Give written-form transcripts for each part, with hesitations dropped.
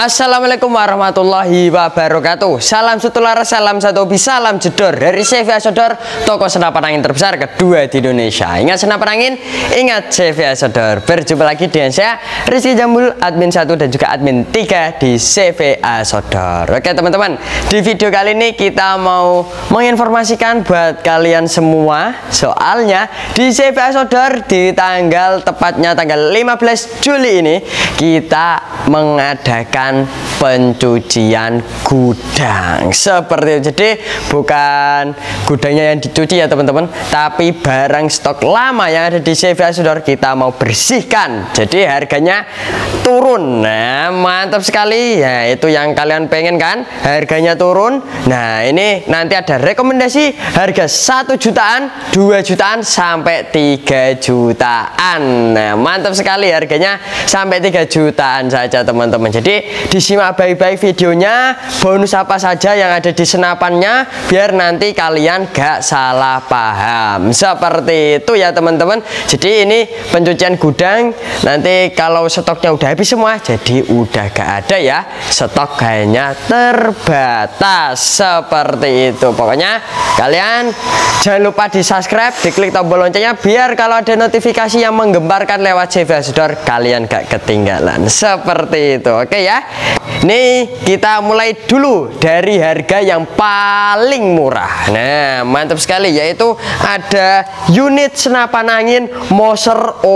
Assalamualaikum warahmatullahi wabarakatuh. Salam sutularas, salam satu hobi, salam jedor dari CV Asodor, toko senapan angin terbesar kedua di Indonesia. Ingat senapan angin, ingat CV Asodor. Berjumpa lagi dengan saya Rizky Jambul, admin 1 dan juga admin 3 di CV Asodor. Oke teman-teman, di video kali ini kita mau menginformasikan buat kalian semua. Soalnya di CV Asodor di tepatnya tanggal 15 Juli ini kita mengadakan pencucian gudang seperti itu. Jadi bukan gudangnya yang dicuci ya teman-teman, tapi barang stok lama yang ada di CV Asodor kita mau bersihkan. Jadi harganya turun. Nah, mantap sekali ya, itu yang kalian pengen kan, harganya turun. Nah, ini nanti ada rekomendasi harga 1 jutaan, 2 jutaan sampai 3 jutaan. Nah, mantap sekali, harganya sampai 3 jutaan saja teman-teman. Jadi disimak baik-baik videonya, bonus apa saja yang ada di senapannya, biar nanti kalian gak salah paham. Seperti itu ya teman-teman. Jadi ini pencucian gudang, nanti kalau stoknya udah habis semua, jadi udah gak ada ya, stok hanya terbatas. Seperti itu. Pokoknya kalian jangan lupa di subscribe, diklik tombol loncengnya, biar kalau ada notifikasi yang menggemparkan lewat CV Asodor kalian gak ketinggalan. Seperti itu. Oke ya. Nih kita mulai dulu dari harga yang paling murah. Nah, mantap sekali, yaitu ada unit senapan angin Moser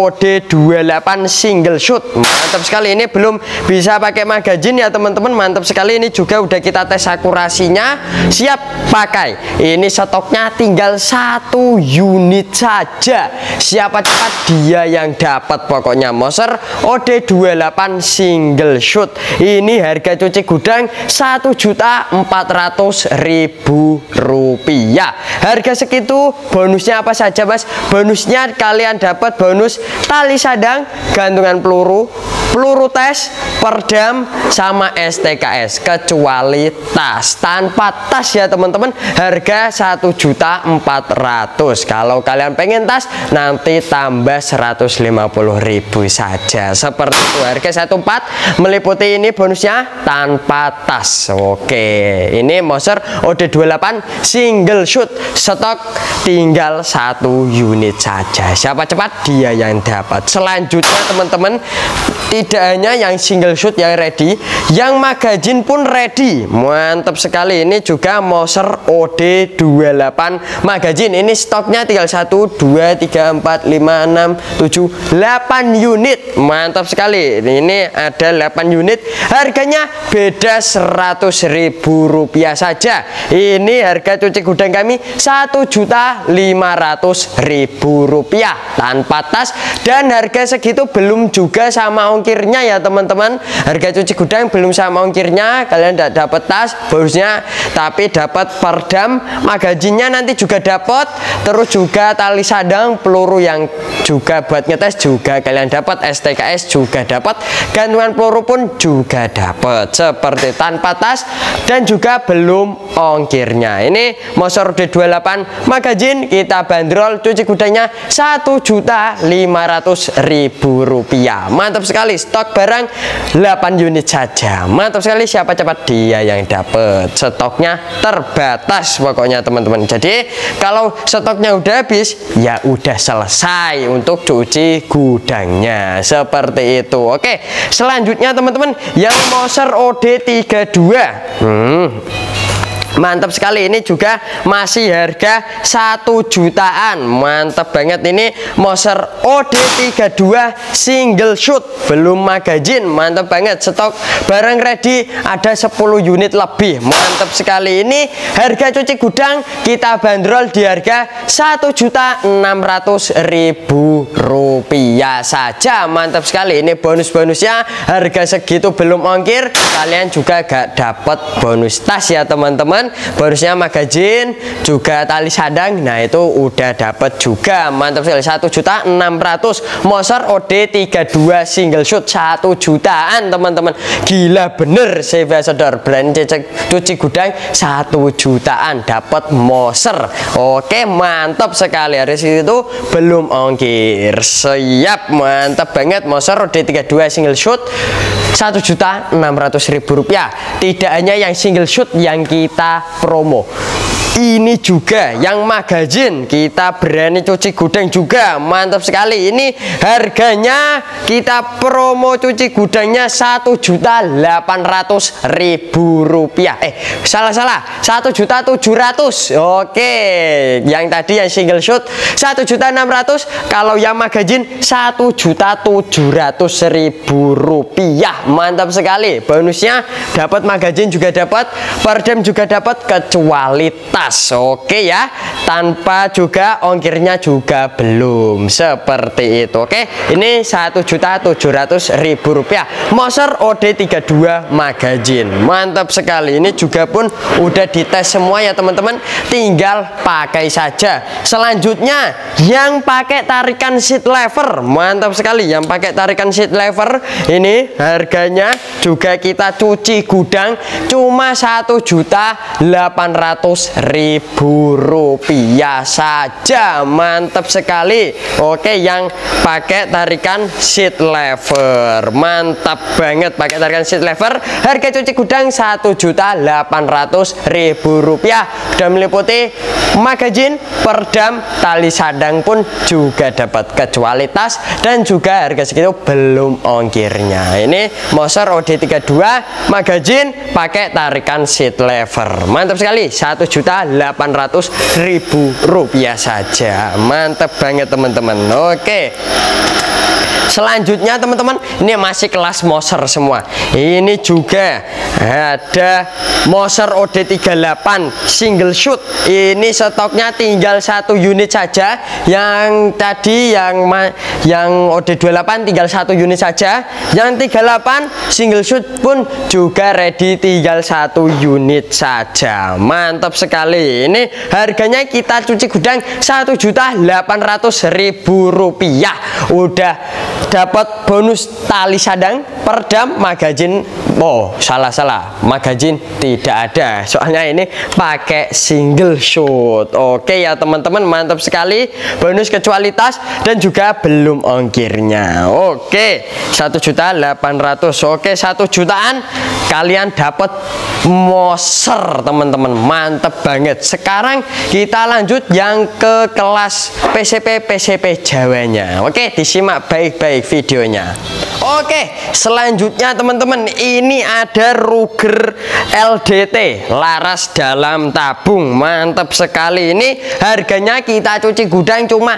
OD28 single shoot. Mantap sekali, ini belum bisa pakai magazine ya teman-teman. Mantap sekali, ini juga udah kita tes akurasinya, siap pakai. Ini stoknya tinggal 1 unit saja. Siapa cepat dia yang dapat. Pokoknya Moser OD28 single shoot. Ini harga cuci gudang Rp1.400.000. Harga segitu bonusnya apa saja mas? Bonusnya kalian dapat bonus tali sadang, gantungan peluru, peluru tes, perdam, sama STKS, kecuali tas. Tanpa tas ya teman-teman, harga Rp1.400.000. Kalau kalian pengen tas, nanti tambah Rp150.000 saja. Seperti itu, harga 1.400.000 meliputi ini bonusnya tanpa tas. Oke, ini Moser OD28 single shoot, stok tinggal 1 unit saja. Siapa cepat dia yang dapat. Selanjutnya teman-teman, tidak hanya yang single shoot yang ready, yang magazine pun ready. Mantap sekali, ini juga Moser OD28 magazine. Ini stoknya tinggal 1, 2, 3, 4, 5, 6, 7, 8 unit. Mantap sekali, ini ada 8 unit. Harganya beda Rp100.000 saja. Ini harga cuci gudang kami Rp1.500.000 tanpa tas, dan harga segitu belum juga sama ongkirnya ya teman-teman. Harga cuci gudang belum sama ongkirnya, kalian tidak dapat tas bonusnya, tapi dapat perdam, magazinnya nanti juga dapat, terus juga tali sadang, peluru yang juga buat ngetes juga kalian dapat, STKS juga dapat, gantungan peluru pun juga dapat. Seperti tanpa tas dan juga belum ongkirnya. Ini Moser OD28 magazine kita bandrol cuci gudangnya Rp1.500.000. Mantap sekali, stok barang 8 unit saja. Mantap sekali, siapa cepat dia yang dapat. Stoknya terbatas pokoknya teman-teman. Jadi kalau stoknya udah habis, ya udah selesai untuk cuci gudangnya. Seperti itu. Oke, selanjutnya teman-teman, yang Moser OD32. Mantap sekali, ini juga masih harga 1 jutaan. Mantap banget, ini Moser OD32 single shoot, belum magazine. Mantap banget, stok barang ready ada 10 unit lebih. Mantap sekali, ini harga cuci gudang kita bandrol di harga Rp1.600.000 saja. Mantap sekali, ini bonus-bonusnya harga segitu belum ongkir, kalian juga gak dapat bonus tas ya teman-teman. teman-teman. Bonusnya magazin juga tali sadang. Nah itu udah dapat juga, mantap sekali. 1.600.000 Moser OD32 single shoot 1 jutaan teman-teman. Gila bener CV Saudor, brand cecek cuci gudang 1 jutaan dapat Moser. Oke, mantap sekali. Hari itu belum ongkir. Siap, mantap banget. Moser OD32 single shoot 1.600.000 rupiah. Tidak hanya yang single shoot yang kita promo, ini juga yang magazin kita berani cuci gudang juga, mantap sekali. Ini harganya kita promo cuci gudangnya 1.800.000 rupiah. Salah 1.700.000. Oke, yang tadi yang single shoot 1.600.000, kalau yang magazin 1.700.000 rupiah. Mantap sekali. Bonusnya dapat magazin juga dapat, perdam juga dapat, kecuali tas. Oke ya, tanpa juga ongkirnya juga belum, seperti itu. Oke, ini 1.700.000 rupiah Moser OD32 magazin. Mantap sekali. Ini juga pun udah dites semua ya teman-teman, tinggal pakai saja. Selanjutnya yang pakai tarikan seat lever, mantap sekali. Yang pakai tarikan seat lever ini harganya juga kita cuci gudang cuma 1.800.000 rupiah saja, mantap sekali. Oke, yang pakai tarikan seat lever, mantap banget. Pakai tarikan seat lever, harga cuci gudang 1.800.000 rupiah. Sudah meliputi magazin, perdam, tali sadang pun juga dapat, kecuali tas, dan juga harga segitu belum ongkirnya. Ini Moser OD32 magazin pakai tarikan seat lever, mantap sekali. 1.800.000 rupiah saja, mantap banget teman-teman. Oke, selanjutnya teman-teman, ini masih kelas Moser semua. Ini juga ada Moser OD38 single shoot. Ini stoknya tinggal 1 unit saja. Yang tadi yang OD28 tinggal 1 unit saja. Yang 38 single shoot pun juga ready, tinggal 1 unit saja. Mantap sekali. Ini harganya kita cuci gudang 1.800.000 rupiah. Udah dapat bonus tali sadang, perdam, magazin. Oh, salah, magazin tidak ada, soalnya ini pakai single shoot. Oke ya teman-teman, mantap sekali. Bonus kecuali tas dan juga belum ongkirnya. Oke, 1.800.000. Oke, 1 jutaan kalian dapat Moser teman-teman, mantap banget. Sekarang kita lanjut yang ke kelas PCP Jawanya. Oke, disimak baik-baik videonya. Oke, selanjutnya teman-teman, ini ada Ruger LDT, laras dalam tabung, mantap sekali. Ini harganya kita cuci gudang cuma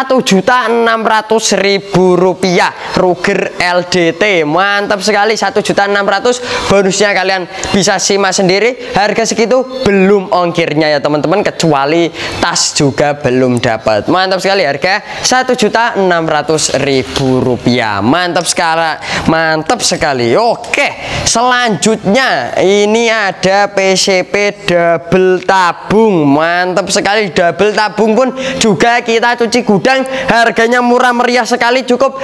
1.600.000 rupiah. Ruger LDT, mantap sekali. 1.600.000. bonusnya kalian bisa simak sendiri. Harga segitu belum ongkirnya ya teman-teman, kecuali tas juga belum dapat. Mantap sekali, harga 1.600.000 rupiah. Mantap sekali. Oke, selanjutnya ini ada PCP double tabung. Mantap sekali, double tabung pun juga kita cuci gudang. Harganya murah meriah sekali, cukup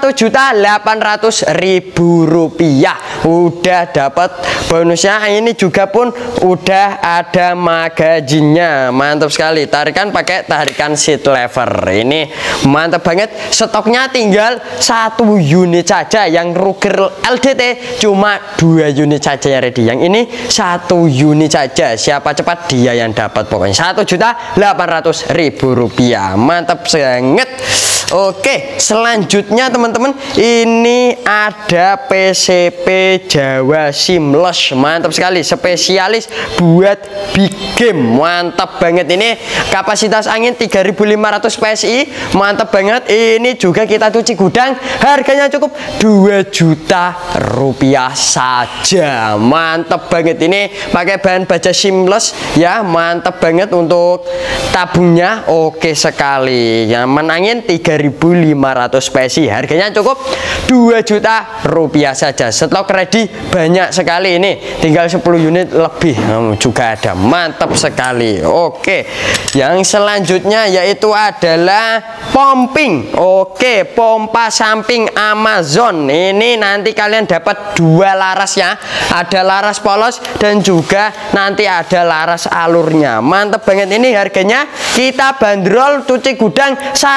1.800.000 rupiah. Udah dapat bonusnya. Ini juga pun udah ada magazinnya. Mantap sekali, tarikan pakai tarikan seat lever. Ini mantap banget. Stoknya tinggal 1 unit saja. Yang Ruger LDT cuma 2 unit saja ya ready. Yang ini 1 unit saja. Siapa cepat dia yang dapat pokoknya. 1.800.000 rupiah. Mantap banget. Oke, selanjutnya teman-teman, ini ada PCP Jawa Seamless. Mantap sekali, spesialis buat big game. Mantap banget, ini kapasitas angin 3.500 PSI. Mantap banget. Ini juga kita cuci gudang, harganya cukup 2 juta rupiah saja. Mantap banget, ini pakai bahan baja seamless ya. Mantap banget untuk tabungnya. Oke sekali, nyaman angin 3.500 3.500 pesi. Harganya cukup 2 juta rupiah saja. Stok ready banyak sekali ini, tinggal 10 unit lebih juga ada. Mantap sekali. Oke, yang selanjutnya yaitu adalah pumping. Oke, pompa samping Amazon. Ini nanti kalian dapat 2 larasnya, ada laras polos dan juga nanti ada laras alurnya. Mantap banget ini. Harganya kita bandrol cuci gudang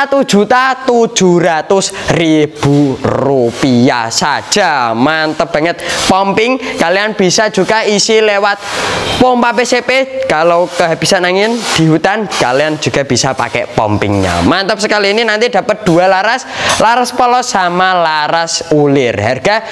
1.700.000 rupiah saja. Mantap banget. Pumping kalian bisa juga isi lewat pompa PCP. Kalau kehabisan angin di hutan, kalian juga bisa pakai pumpingnya. Mantap sekali ini. Nanti dapat 2 laras, laras polos sama laras ulir. Harga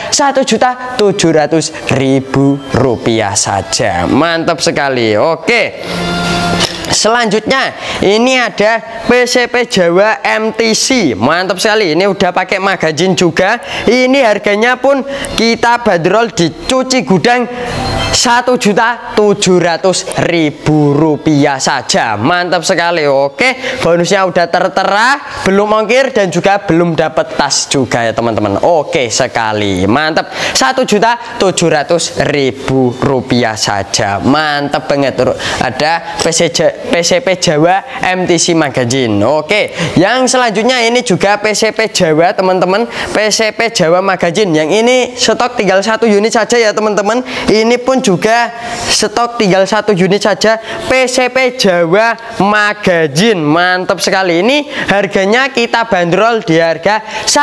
1.700.000 rupiah saja. Mantap sekali. Oke, selanjutnya ini ada PCP Jawa MTC. Mantap sekali, ini udah pakai magazin juga. Ini harganya pun kita bandrol di cuci gudang 1.700.000 rupiah saja. Mantap sekali. Oke, bonusnya udah tertera, belum ongkir dan juga belum dapat tas juga ya teman-teman. Oke sekali, mantap. 1.700.000 rupiah saja. Mantap banget. Ada PCP Jawa MTC Magazine. Oke, yang selanjutnya ini juga PCP Jawa teman-teman. PCP Jawa Magazine. Yang ini stok tinggal 1 unit saja ya teman-teman. Ini pun juga stok tinggal 1 unit saja, PCP Jawa Magazine. Mantap sekali. Ini harganya kita bandrol di harga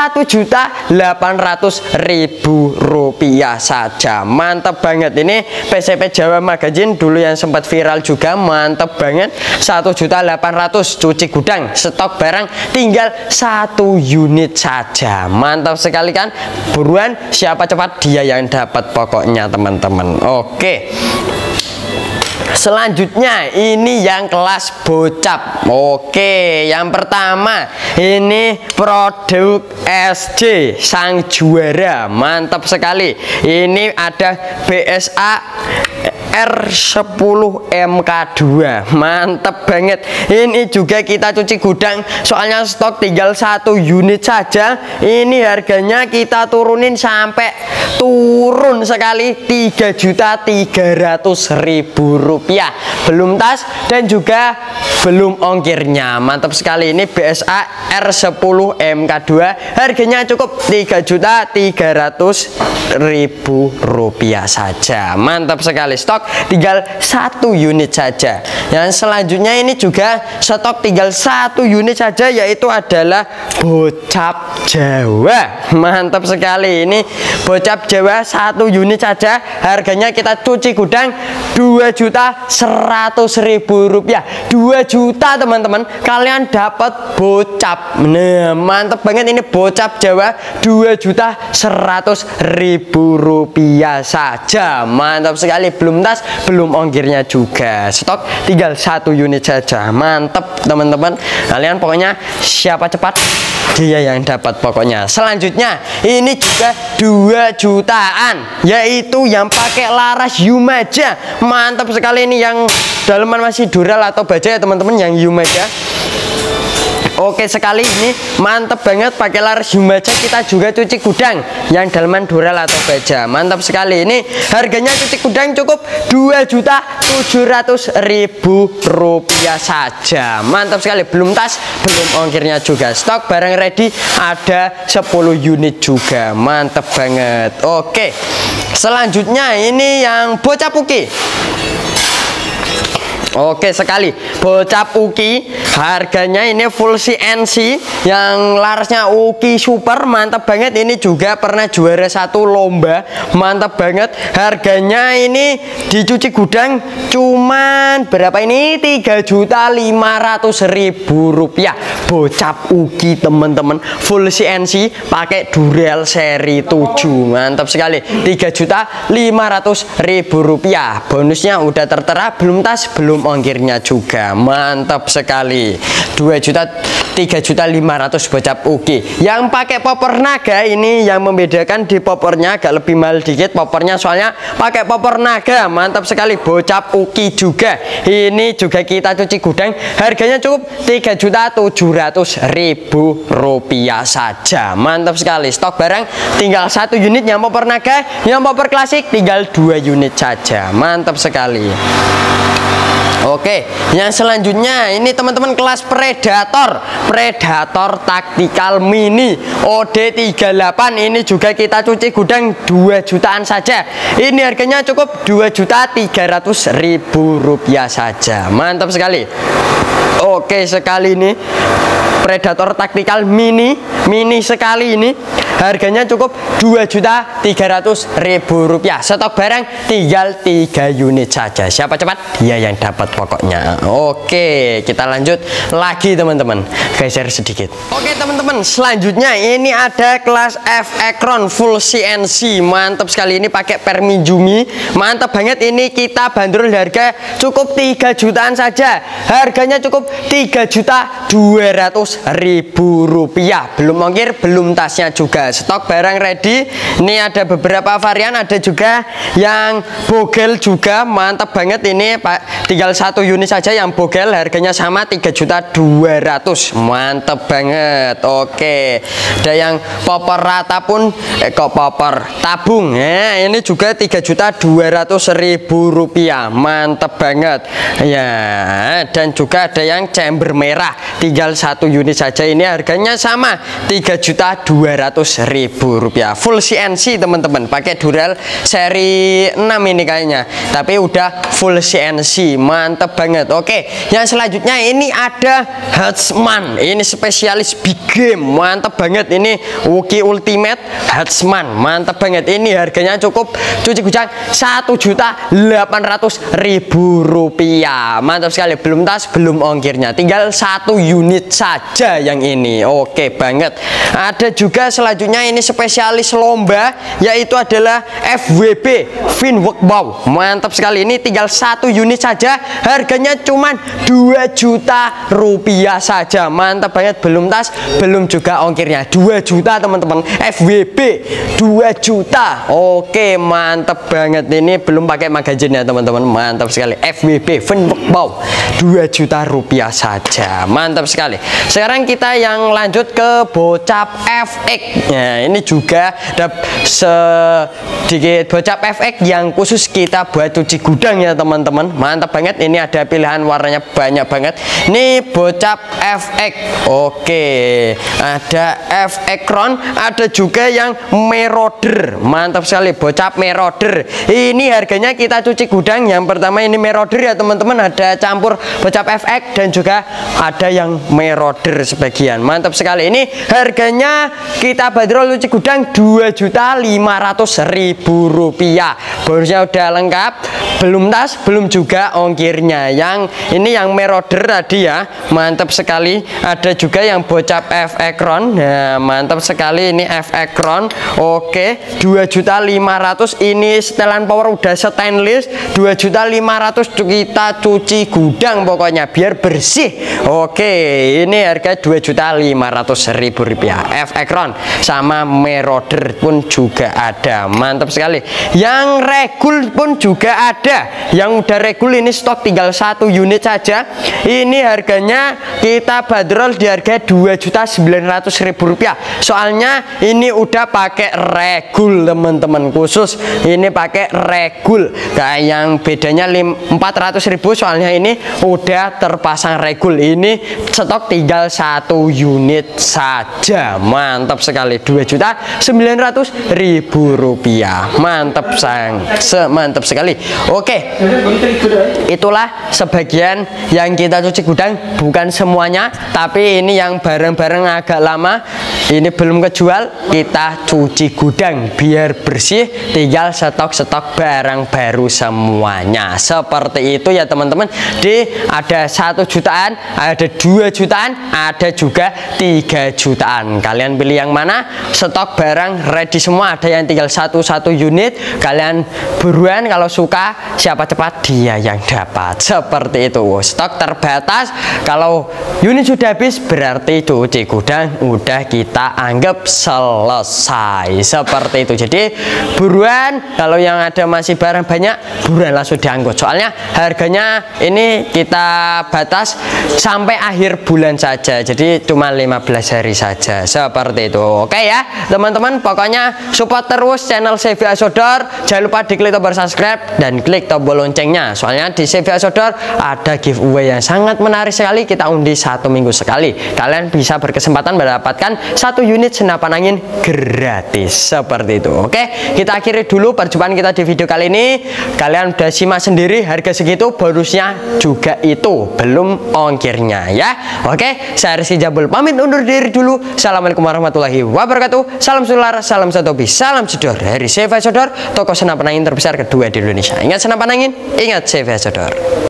1.800.000 rupiah saja. Mantap banget ini PCP Jawa Magazine dulu yang sempat viral juga. Mantap banget. 1.800.000 cuci gudang, stok barang tinggal 1 unit saja. Mantap sekali kan? Buruan, siapa cepat dia yang dapat pokoknya teman-teman. Oke, selanjutnya ini yang kelas bocap. Oke, yang pertama ini produk SJ sang juara. Mantap sekali. Ini ada BSA R10 MK2. Mantap banget. Ini juga kita cuci gudang, soalnya stok tinggal 1 unit saja. Ini harganya kita turunin sampai turun sekali 3.300.000 rupiah. Belum tas dan juga belum ongkirnya. Mantap sekali ini BSA R10 MK2. Harganya cukup 3.300.000 rupiah saja. Mantap sekali. Stok tinggal 1 unit saja. Yang selanjutnya ini juga stok tinggal 1 unit saja, yaitu adalah bocap Jawa. Mantap sekali ini bocap Jawa 1 unit saja. Harganya kita cuci gudang 2.100.000 rupiah. 2 juta teman-teman, kalian dapat bocap. Nah, mantap banget ini bocap Jawa 2.100.000 rupiah saja. Mantap sekali. Belum tas, belum ongkirnya juga. Stok tinggal 1 unit saja. Mantap teman-teman. Kalian pokoknya siapa cepat dia yang dapat pokoknya. Selanjutnya ini juga 2 jutaan, yaitu yang pakai laras Yumaja. Mantap sekali ini yang daleman masih dural atau baja ya teman-teman, yang Yumaja. Oke sekali ini mantap banget pakai laras Yumaja. Kita juga cuci gudang yang daleman dural atau baja. Mantap sekali ini harganya cuci gudang cukup 2.700.000 rupiah saja. Mantap sekali. Belum tas, belum ongkirnya juga. Stok barang ready ada 10 unit juga. Mantap banget. Oke, selanjutnya ini yang bocap Uki. Oke sekali, bocap Uki. Harganya ini full CNC, yang larasnya Uki Super. Mantap banget. Ini juga pernah juara 1 lomba. Mantap banget. Harganya ini dicuci gudang cuman berapa ini? 3.500.000 rupiah. Bocap Uki teman-teman, full CNC, pakai Dural seri 7. Mantap sekali. 3.500.000 rupiah. Bonusnya udah tertera, belum tas, belum belum ongkirnya juga. Mantap sekali. 3.500.000 bocap uki. Yang pakai popor naga ini yang membedakan di popornya agak lebih mahal dikit popornya, soalnya pakai popor naga. Mantap sekali, bocap uki juga. Ini juga kita cuci gudang, harganya cukup 3.700.000 rupiah saja. Mantap sekali. Stok barang tinggal 1 unit yang popor naga, yang popor klasik tinggal 2 unit saja. Mantap sekali. Oke, yang selanjutnya ini teman-teman kelas Predator Tactical Mini OD38. Ini juga kita cuci gudang 2 jutaan saja. Ini harganya cukup 2.300.000 rupiah saja. Mantap sekali. Oke sekali ini Predator Tactical Mini sekali ini harganya cukup 2.300.000 rupiah. Stok barang tinggal 3 unit saja. Siapa cepat dia yang dapat pokoknya. Oke, kita lanjut lagi teman-teman, geser sedikit. Oke teman-teman, selanjutnya ini ada kelas F Ekron full CNC. Mantap sekali, ini pakai Permijumi. Mantap banget, ini kita bandrol harga cukup 3 jutaan saja. Harganya cukup 3.200.000 rupiah. Belum ongkir, belum tasnya juga. Stok barang ready. Ini ada beberapa varian, ada juga yang bogel juga. Mantap banget, ini Pak, tinggal 1 unit saja yang bogel, harganya sama 3.200.000. Mantap banget. Oke, ada yang popor rata pun kok popor tabung ya, ini juga 3.200.000 rupiah. Mantap banget ya. Dan juga ada yang chamber merah, tinggal 1 unit saja, ini harganya sama 3.200.000 rupiah. Full CNC teman-teman, pakai Dural seri 6 ini kayaknya, tapi udah full CNC. Mantap banget. Oke, yang selanjutnya ini ada Huntsman. Ini spesialis big game. Mantap banget, ini Uki Ultimate Huntsman. Mantap banget, ini harganya cukup cuci gudang 1.800.000 rupiah. Mantap sekali, belum tas, belum ongkirnya, tinggal 1 unit saja yang ini. Oke banget. Ada juga selanjutnya ini spesialis lomba, yaitu adalah FWB Finwork Bow. Mantap sekali, ini tinggal 1 unit saja, harganya cuman 2 juta rupiah saja. Mantap banget, belum tas, belum juga ongkirnya, 2 juta teman-teman. FWB 2 juta. Oke, mantap banget, ini belum pakai magazinnya teman-teman. Mantap sekali, FWB Finwork Bow 2 juta rupiah saja. Mantap sekali. Sekarang kita yang lanjut ke bocap FX. Nah, ini juga ada sedikit bocap FX yang khusus kita buat cuci gudang ya teman-teman. Mantap banget, ini ada pilihan warnanya banyak banget. Ini bocap FX. Oke, ada F Ekron, ada juga yang Meroder. Mantap sekali, bocap Meroder. Ini harganya kita cuci gudang. Yang pertama ini Meroder ya teman-teman, ada campur bocap FX dan juga ada yang Meroder sebagian. Mantap sekali, ini harganya kita bandrol cuci gudang 2.500.000 rupiah. Bonusnya udah lengkap, belum tas, belum juga ongkirnya. Yang ini yang Meroder tadi ya. Mantap sekali. Ada juga yang bocap F Ekron. Nah, mantap sekali, ini F Ekron. Oke, 2.500.000. Ini setelan power udah stainless. 2.500.000 kita cuci gudang pokoknya biar bersih. Oke, ini harga 2.500.000 rupiah. F Ekron sama Meroder pun juga ada. Mantap sekali. Yang regul pun juga ada. Yang udah regul ini stok tinggal 1 unit saja. Ini harganya kita bandrol di harga 2.900.000 rupiah. Soalnya ini udah pakai regul teman-teman, khusus ini pakai regul. Kayak yang bedanya 400.000, soalnya ini udah terpasang regul. Ini stok tinggal 1 unit saja. Mantap sekali, 2.900.000 rupiah. Mantap sayang, semantap sekali. Oke, itulah sebagian yang kita cuci gudang, bukan semuanya, tapi ini yang barang-barang agak lama ini belum kejual, kita cuci gudang biar bersih, tinggal stok-stok barang baru semuanya. Seperti itu ya teman-teman. Ada 1 jutaan, ada 2 jutaan, ada juga 3 jutaan. Kalian pilih yang mana? Stok barang ready semua, ada yang tinggal satu unit. Kalian buruan, kalau suka siapa cepat dia yang dapat. Seperti itu. Stok terbatas. Kalau unit sudah habis berarti cuci gudang udah kita anggap selesai. Seperti itu. Jadi buruan, kalau yang ada masih barang banyak buruan langsung diangkut. Soalnya harganya ini kita batas sampai akhir bulan saja. Jadi cuma 15 hari saja. Seperti itu. Oke ya teman-teman, pokoknya support terus channel CV Asodor. Jangan lupa diklik tombol subscribe dan klik tombol loncengnya. Soalnya di CV Asodor ada giveaway yang sangat menarik sekali. Kita undi 1 minggu sekali. Kalian bisa berkesempatan mendapatkan 1 unit senapan angin gratis. Seperti itu. Oke, kita akhiri dulu perjumpaan kita di video kali ini. Kalian udah simak sendiri harga segitu, bonusnya juga itu, belum ongkirnya ya. Oke, saya Rizky Jambul pamit undur diri dulu. Assalamualaikum warahmatullahi wabarakatuh. Salam sularas, salam satu hobi, salam jedor dari CV Asodor, toko senapan angin terbesar kedua di Indonesia. Ingat senapan angin, ingat CV Asodor.